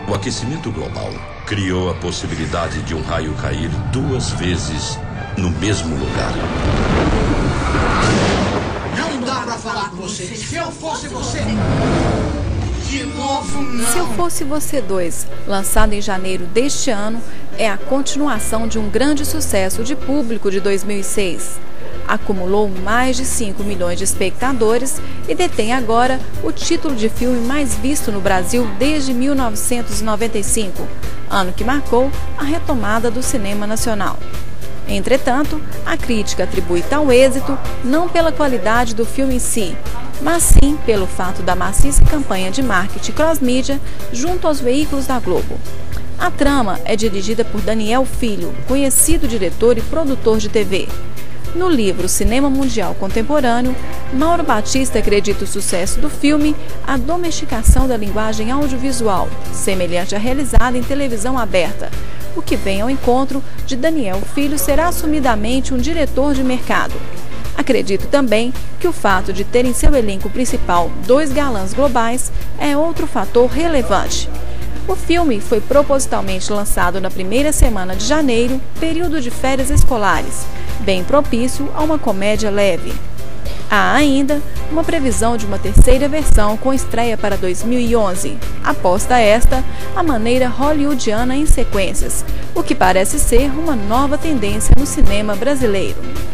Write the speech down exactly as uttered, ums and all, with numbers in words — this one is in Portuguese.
O aquecimento global criou a possibilidade de um raio cair duas vezes no mesmo lugar. Não dá pra falar com você. Se eu fosse você... De novo, não. Se Eu Fosse Você dois, lançado em janeiro deste ano, é a continuação de um grande sucesso de público de dois mil e seis. Acumulou mais de cinco milhões de espectadores e detém agora o título de filme mais visto no Brasil desde mil novecentos e noventa e cinco, ano que marcou a retomada do cinema nacional. Entretanto, a crítica atribui tal êxito não pela qualidade do filme em si, mas sim pelo fato da maciça campanha de marketing cross-mídia junto aos veículos da Globo. A trama é dirigida por Daniel Filho, conhecido diretor e produtor de T V. No livro Cinema Mundial Contemporâneo, Mauro Batista acredita o sucesso do filme à domesticação da linguagem audiovisual, semelhante à realizada em televisão aberta, o que vem ao encontro de Daniel Filho ser assumidamente um diretor de mercado. Acredito também que o fato de ter em seu elenco principal dois galãs globais é outro fator relevante. O filme foi propositalmente lançado na primeira semana de janeiro, período de férias escolares, bem propício a uma comédia leve. Há ainda uma previsão de uma terceira versão com estreia para dois mil e onze, aposta esta à maneira hollywoodiana em sequências, o que parece ser uma nova tendência no cinema brasileiro.